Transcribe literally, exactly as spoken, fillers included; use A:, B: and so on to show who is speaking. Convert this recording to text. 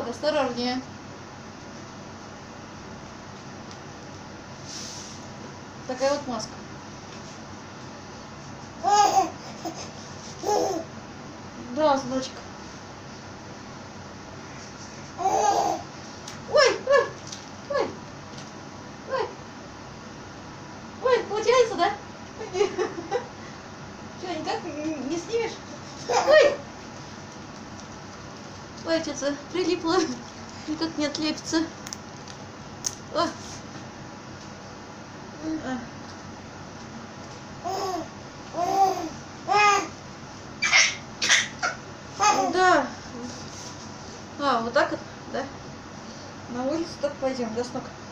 A: Вот, осторожнее. Такая вот маска. Да, сыночек. Ой, ой, ой, ой, ой, получается, да? Что, никак не снимешь? Ой, ой, что-то прилипло, никак не отлепится. О. Да. А, вот так вот, да? На улицу так пойдем, да, Снук?